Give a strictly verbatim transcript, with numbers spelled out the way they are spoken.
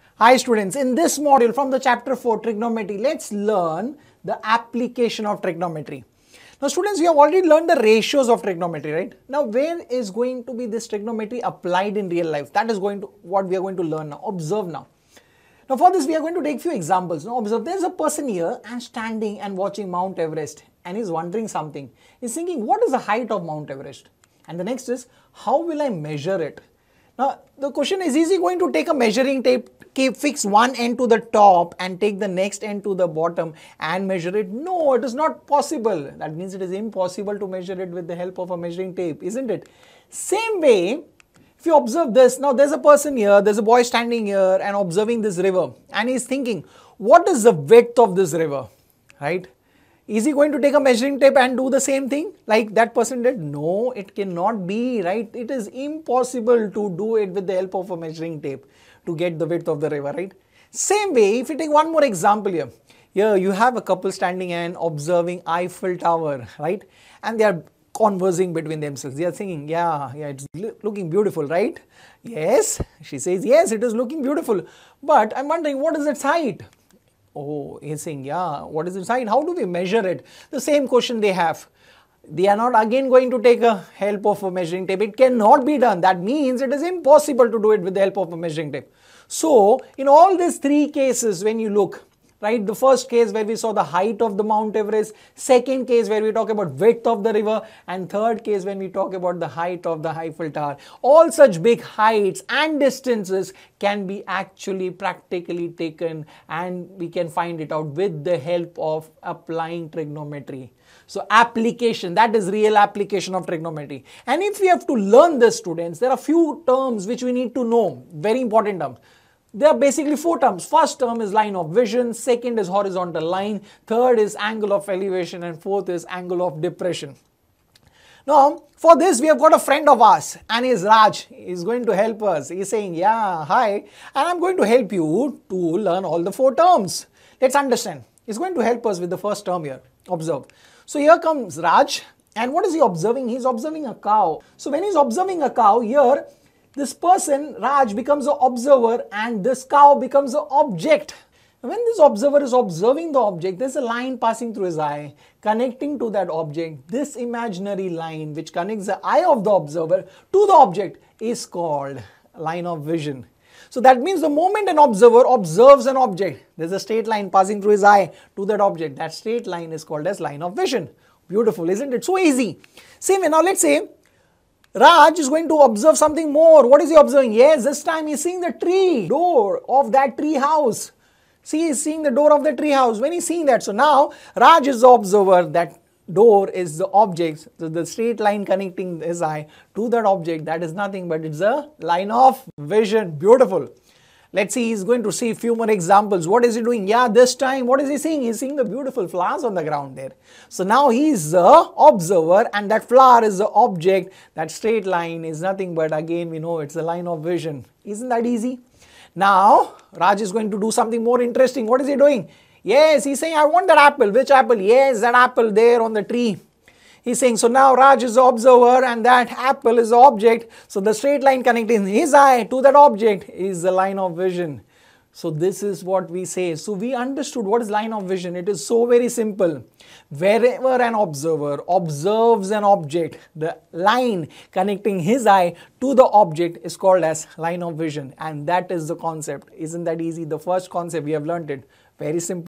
Hi students, in this module from the chapter four trigonometry, let's learn the application of trigonometry. Now students, we have already learned the ratios of trigonometry, right? Now where is going to be this trigonometry applied in real life? That is going to what we are going to learn now. Observe now. Now for this we are going to take few examples. Now observe, there is a person here and standing and watching Mount Everest and he's wondering something. He's thinking, what is the height of Mount Everest? And the next is, how will I measure it? Now the question is, is he going to take a measuring tape, keep fix one end to the top and take the next end to the bottom and measure it? No, it is not possible. That means it is impossible to measure it with the help of a measuring tape, isn't it? Same way, if you observe this, now there's a person here, there's a boy standing here and observing this river and he's thinking, what is the width of this river, right? Is he going to take a measuring tape and do the same thing like that person did? No, it cannot be, right? It is impossible to do it with the help of a measuring tape to get the width of the river, right? Same way, if you take one more example here. Here you have a couple standing and observing Eiffel Tower, right? And they are conversing between themselves. They are thinking, yeah, yeah, it's looking beautiful, right? Yes, she says, yes, it is looking beautiful. But I'm wondering, what is its height? Oh, he's saying, yeah, what is its height? How do we measure it? The same question they have. They are not again going to take a help of a measuring tape. It cannot be done. That means it is impossible to do it with the help of a measuring tape. So, in all these three cases, when you look, right, the first case where we saw the height of the Mount Everest, second case where we talk about width of the river, and third case when we talk about the height of the Eiffel Tower. All such big heights and distances can be actually practically taken and we can find it out with the help of applying trigonometry. So application, that is real application of trigonometry. And if we have to learn this, students, there are few terms which we need to know, very important terms. There are basically four terms. First term is line of vision, second is horizontal line, third is angle of elevation, and fourth is angle of depression. Now, for this we have got a friend of ours and he is Raj. He is going to help us. He is saying, yeah, hi, and I am going to help you to learn all the four terms. Let's understand. He is going to help us with the first term here. Observe. So here comes Raj, and what is he observing? He is observing a cow. So when he is observing a cow here, this person, Raj, becomes an observer and this cow becomes an object. When this observer is observing the object, there is a line passing through his eye, connecting to that object. This imaginary line which connects the eye of the observer to the object is called line of vision. So that means the moment an observer observes an object, there is a straight line passing through his eye to that object. That straight line is called as line of vision. Beautiful, isn't it? So easy. Same way, now let's say Raj is going to observe something more. What is he observing? Yes, this time he is seeing the tree door of that tree house. See, he is seeing the door of the tree house. When he is seeing that, so now Raj is the observer, that door is the object. So the straight line connecting his eye to that object, that is nothing but it's a line of vision. Beautiful. Let's see, he's going to see a few more examples. What is he doing? Yeah, this time, what is he seeing? He's seeing the beautiful flowers on the ground there. So now he's the observer and that flower is the object. That straight line is nothing but, again, we know it's a line of vision. Isn't that easy? Now, Raj is going to do something more interesting. What is he doing? Yes, he's saying, I want that apple. Which apple? Yes, that apple there on the tree. He's saying, so now Raj is the observer and that apple is the object. So the straight line connecting his eye to that object is the line of vision. So this is what we say. So we understood what is line of vision. It is so very simple. Wherever an observer observes an object, the line connecting his eye to the object is called as line of vision. And that is the concept. Isn't that easy? The first concept, we have learned it. Very simple.